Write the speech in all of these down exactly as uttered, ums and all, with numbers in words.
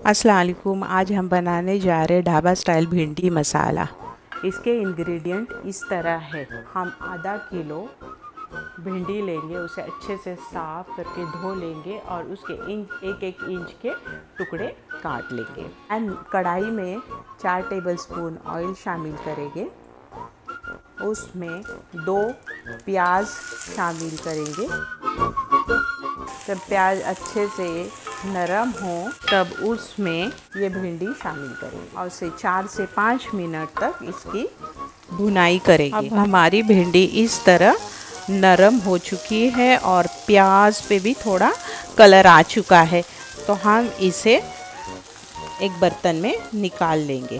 अस्सलाम वालेकुम। आज हम बनाने जा रहे हैं ढाबा स्टाइल भिंडी मसाला। इसके इंग्रेडिएंट इस तरह है। हम आधा किलो भिंडी लेंगे, उसे अच्छे से साफ़ करके धो लेंगे और उसके इंच एक एक इंच के टुकड़े काट लेंगे। एंड कढ़ाई में चार टेबलस्पून ऑयल शामिल करेंगे। उसमें दो प्याज शामिल करेंगे। जब प्याज अच्छे से नरम हो तब उसमें ये भिंडी शामिल करेंगे और उसे चार से पाँच मिनट तक इसकी भुनाई करेंगे। अब हमारी भिंडी इस तरह नरम हो चुकी है और प्याज पे भी थोड़ा कलर आ चुका है, तो हम इसे एक बर्तन में निकाल लेंगे।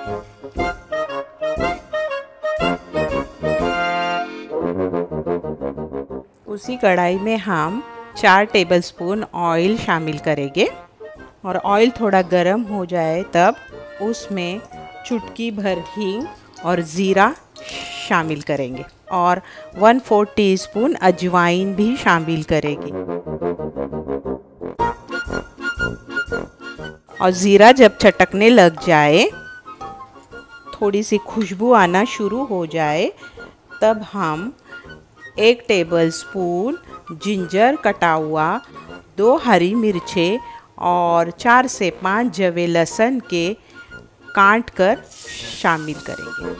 उसी कढ़ाई में हम चार टेबलस्पून ऑयल शामिल करेंगे और ऑयल थोड़ा गर्म हो जाए तब उसमें चुटकी भर हींग और ज़ीरा शामिल करेंगे और वन फोर्थ टीस्पून अजवाइन भी शामिल करेंगे। और ज़ीरा जब चटकने लग जाए, थोड़ी सी खुशबू आना शुरू हो जाए, तब हम एक टेबलस्पून जिंजर कटा हुआ, दो हरी मिर्चें और चार से पाँच जवे लहसुन के काट कर शामिल करेंगे।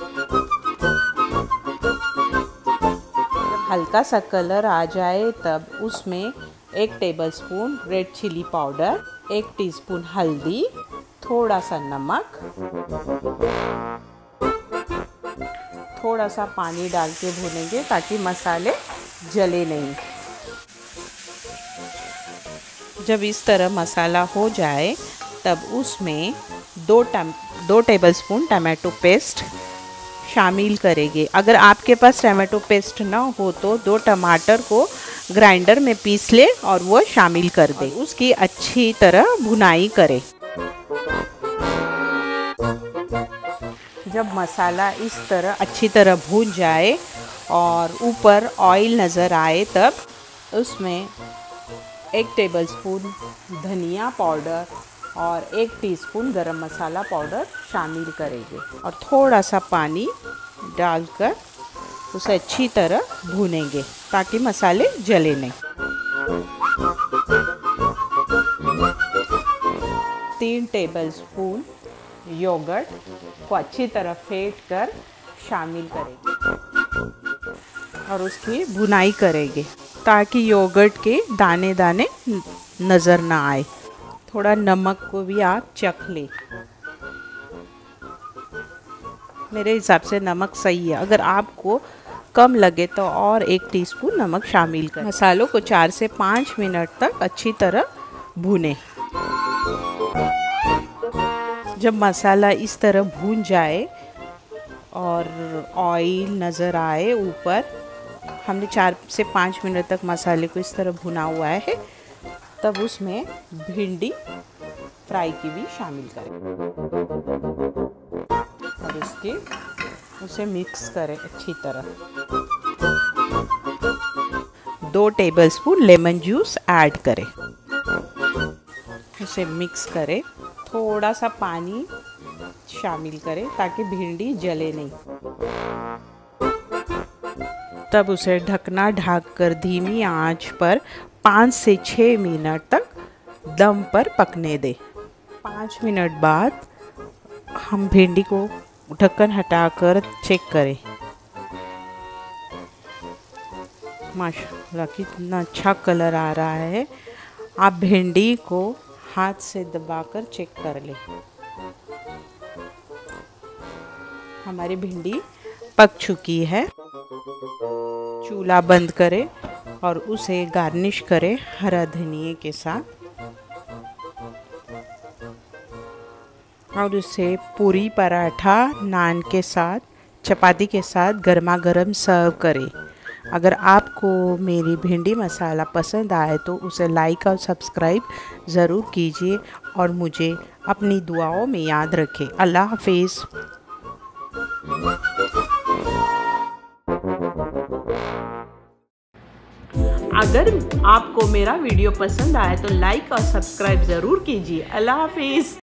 जब हल्का सा कलर आ जाए तब उसमें एक टेबलस्पून रेड चिली पाउडर, एक टीस्पून हल्दी, थोड़ा सा नमक, थोड़ा सा पानी डाल के भूनेंगे ताकि मसाले जले नहीं। जब इस तरह मसाला हो जाए तब उसमें दो टम दो टेबलस्पून टमाटो पेस्ट शामिल करेंगे। अगर आपके पास टमाटो पेस्ट ना हो तो दो टमाटर को ग्राइंडर में पीस ले और वो शामिल कर दे। उसकी अच्छी तरह भुनाई करें। जब मसाला इस तरह अच्छी तरह भून जाए और ऊपर ऑयल नज़र आए तब उसमें एक टेबलस्पून धनिया पाउडर और एक टीस्पून गरम मसाला पाउडर शामिल करेंगे और थोड़ा सा पानी डालकर उसे अच्छी तरह भूनेंगे ताकि मसाले जले नहीं। तीन टेबलस्पून योगर्ट को अच्छी तरह फेंट कर शामिल करेंगे और उसकी भुनाई करेंगे ताकि योगर्ट के दाने दाने नज़र ना आए। थोड़ा नमक को भी आप चख लें। मेरे हिसाब से नमक सही है, अगर आपको कम लगे तो और एक टीस्पून नमक शामिल करें। मसालों को चार से पाँच मिनट तक अच्छी तरह भूनें। जब मसाला इस तरह भून जाए और ऑयल नज़र आए ऊपर, हमने चार से पाँच मिनट तक मसाले को इस तरह भुना हुआ है, तब उसमें भिंडी फ्राई की भी शामिल करें और इसके उसे मिक्स करें अच्छी तरह। दो टेबलस्पून लेमन जूस ऐड करें, उसे मिक्स करें। थोड़ा सा पानी शामिल करें ताकि भिंडी जले नहीं। तब उसे ढकना ढककर धीमी आंच पर पाँच से छः मिनट तक दम पर पकने दें। पाँच मिनट बाद हम भिंडी को ढक्कन हटाकर चेक करें। माशाल्लाह कितना अच्छा कलर आ रहा है। आप भिंडी को हाथ से दबाकर चेक कर लें। हमारी भिंडी पक चुकी है। चूल्हा बंद करें और उसे गार्निश करें हरा धनिया के साथ और उसे पूरी, पराठा, नान के साथ, चपाती के साथ गर्मा गर्म सर्व करें। अगर आपको मेरी भिंडी मसाला पसंद आए तो उसे लाइक और सब्सक्राइब ज़रूर कीजिए और मुझे अपनी दुआओं में याद रखें। अल्लाह हाफिज़। अगर आप आपको मेरा वीडियो पसंद आए तो लाइक और सब्सक्राइब ज़रूर कीजिए। अल्लाह हाफिज़।